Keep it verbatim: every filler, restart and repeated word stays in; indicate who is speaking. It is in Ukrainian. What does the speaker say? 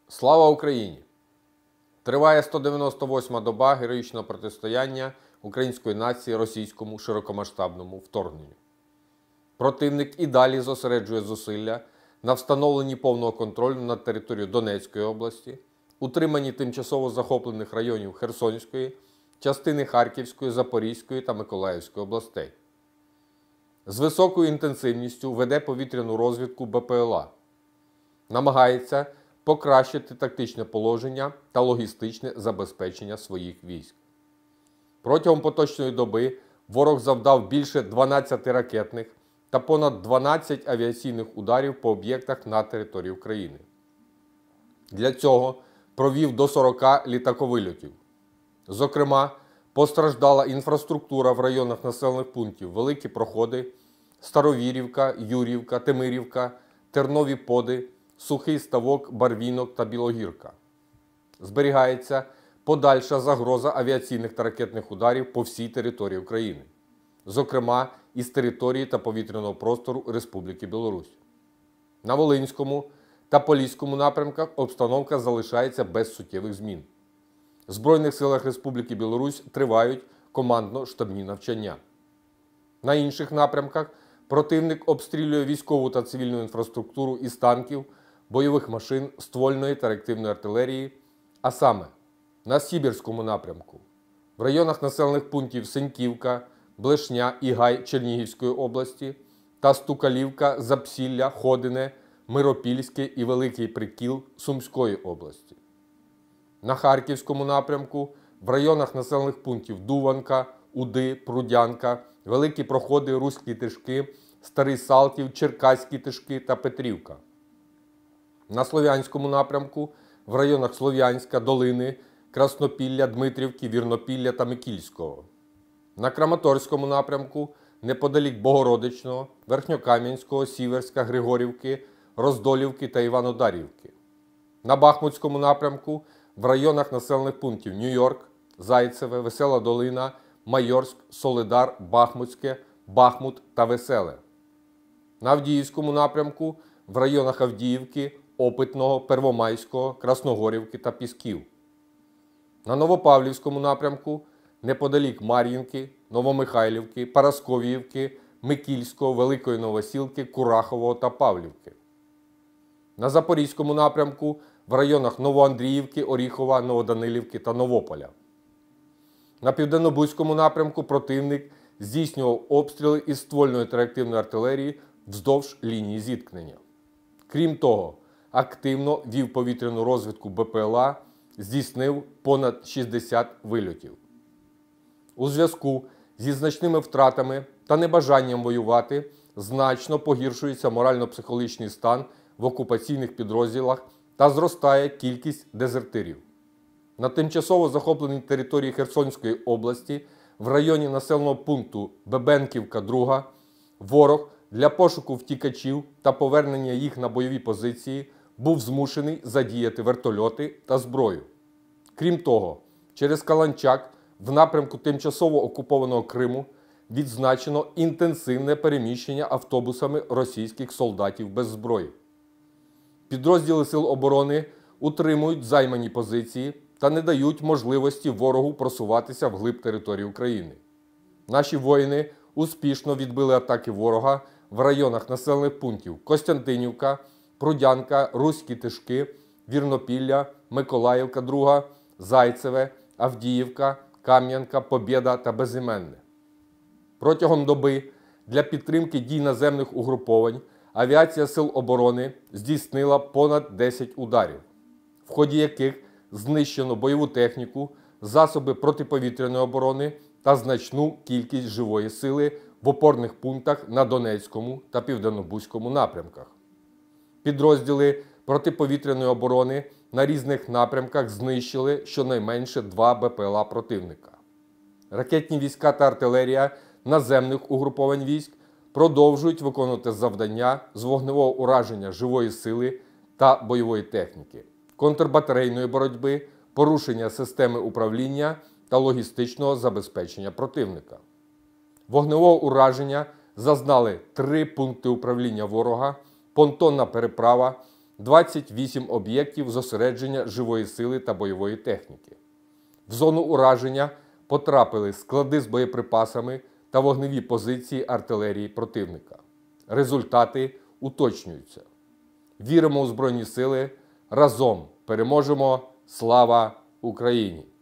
Speaker 1: Слава Україні! Триває сто дев'яносто восьма доба героїчного протистояння української нації російському широкомасштабному вторгненню. Противник і далі зосереджує зусилля на встановленні повного контролю над територією Донецької області, утриманні тимчасово захоплених районів Херсонської, частини Харківської, Запорізької та Миколаївської областей. З високою інтенсивністю веде повітряну розвідку Б П Л А. Намагається покращити тактичне положення та логістичне забезпечення своїх військ. Протягом поточної доби ворог завдав більше дванадцяти ракетних та понад дванадцять авіаційних ударів по об'єктах на території України. Для цього провів до сорока літаковильотів. Зокрема, постраждала інфраструктура в районах населених пунктів Великі Проходи, Старовірівка, Юрівка, Темирівка, Тернові Поди, Сухий Ставок, Барвінок та Білогірка. Зберігається подальша загроза авіаційних та ракетних ударів по всій території України, зокрема із території та повітряного простору Республіки Білорусь. На Волинському та Поліському напрямках обстановка залишається без суттєвих змін. В Збройних силах Республіки Білорусь тривають командно-штабні навчання. На інших напрямках противник обстрілює військову та цивільну інфраструктуру із танків, бойових машин, ствольної та реактивної артилерії, а саме на Сібірському напрямку, в районах населених пунктів Сеньківка, Блешня і Гай Чернігівської області та Стукалівка, Запсілля, Ходине, Миропільське і Великий Прикіл Сумської області. На Харківському напрямку, в районах населених пунктів Дуванка, Уди, Прудянка, Великі Проходи, Руські Тишки, Старий Салтів, Черкаські Тишки та Петрівка. На Слов'янському напрямку, в районах Слов'янська, Долини, Краснопілля, Дмитрівки, Вірнопілля та Микільського. На Краматорському напрямку, неподалік Богородичного, Верхньокам'янського, Сіверська, Григорівки, Роздолівки та Іванодарівки. На Бахмутському напрямку, в районах населених пунктів Нью-Йорк, Зайцеве, Весела Долина, Майорськ, Солидар, Бахмутське, Бахмут та Веселе. На Авдіївському напрямку, в районах Авдіївки, Опитного, Первомайського, Красногорівки та Пісків. На Новопавлівському напрямку, неподалік Мар'їнки, Новомихайлівки, Парасковіївки, Микільського, Великої Новосілки, Курахового та Павлівки. На Запорізькому напрямку, в районах Новоандріївки, Оріхова, Новоданилівки та Новополя. На Південнобузькому напрямку противник здійснював обстріли із ствольної та реактивної артилерії вздовж лінії зіткнення. Крім того, активно вів повітряну розвідку Б П Л А, здійснив понад шістдесят вильотів. У зв'язку зі значними втратами та небажанням воювати значно погіршується морально-психологічний стан в окупаційних підрозділах та зростає кількість дезертирів. На тимчасово захопленій території Херсонської області в районі населеного пункту Бебенківка-Друга ворог для пошуку втікачів та повернення їх на бойові позиції був змушений задіяти вертольоти та зброю. Крім того, через Каланчак в напрямку тимчасово окупованого Криму відзначено інтенсивне переміщення автобусами російських солдатів без зброї. Підрозділи Сил оборони утримують займані позиції та не дають можливості ворогу просуватися вглиб території України. Наші воїни успішно відбили атаки ворога в районах населених пунктів Костянтинівка, Прудянка, Руські Тишки, Вірнопілля, Миколаївка Друга, Зайцеве, Авдіївка, Кам'янка, Побєда та Безіменне. Протягом доби для підтримки дій наземних угруповань авіація Сил оборони здійснила понад десять ударів, в ході яких знищено бойову техніку, засоби протиповітряної оборони та значну кількість живої сили в опорних пунктах на Донецькому та Південнобузькому напрямках. Підрозділи протиповітряної оборони на різних напрямках знищили щонайменше два Б П Л А противника. Ракетні війська та артилерія наземних угруповань військ продовжують виконувати завдання з вогневого ураження живої сили та бойової техніки, контрбатарейної боротьби, порушення системи управління та логістичного забезпечення противника. Вогневого ураження зазнали три пункти управління ворога, понтонна переправа, двадцять вісім об'єктів зосередження живої сили та бойової техніки. В зону ураження потрапили склади з боєприпасами та вогневі позиції артилерії противника. Результати уточнюються. Віримо у Збройні Сили. Разом переможемо! Слава Україні!